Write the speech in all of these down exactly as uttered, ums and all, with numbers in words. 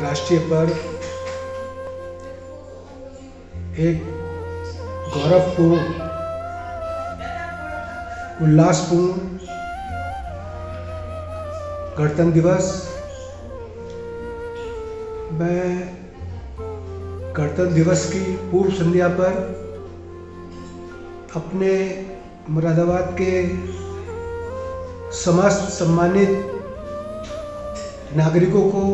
राष्ट्रीय पर्व एक गौरवपूर्ण, उल्लासपूर्ण गणतंत्र दिवस। मैं गणतंत्र दिवस की पूर्व संध्या पर अपने मुरादाबाद के समस्त सम्मानित नागरिकों को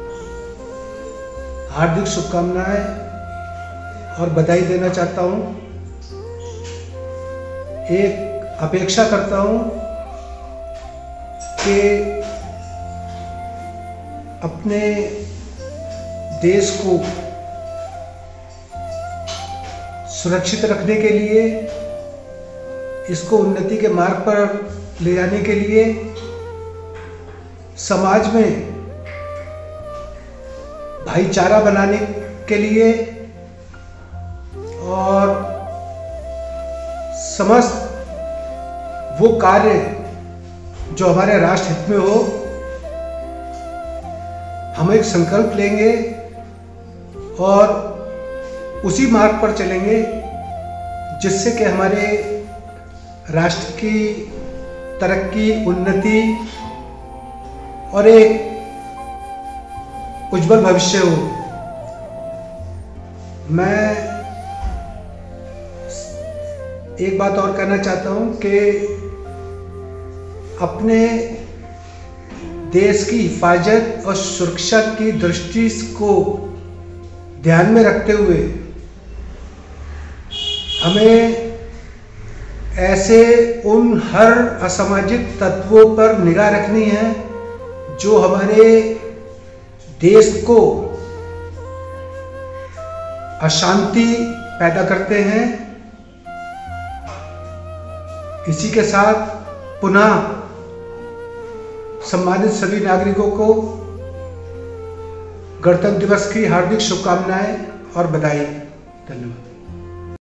हार्दिक शुभकामनाएं और बधाई देना चाहता हूं। एक अपेक्षा करता हूं कि अपने देश को सुरक्षित रखने के लिए, इसको उन्नति के मार्ग पर ले जाने के लिए समाज में भाईचारा बनाने के लिए और समस्त वो कार्य जो हमारे राष्ट्र हित में हो, हम एक संकल्प लेंगे और उसी मार्ग पर चलेंगे जिससे कि हमारे राष्ट्र की तरक्की, उन्नति और एक उज्जवल भविष्य हो। मैं एक बात और कहना चाहता हूं कि अपने देश की हिफाजत और सुरक्षा की दृष्टि को ध्यान में रखते हुए हमें ऐसे उन हर असामाजिक तत्वों पर निगाह रखनी है जो हमारे देश को अशांति पैदा करते हैं। इसी के साथ पुनः सम्मानित सभी नागरिकों को गणतंत्र दिवस की हार्दिक शुभकामनाएं और बधाई। धन्यवाद।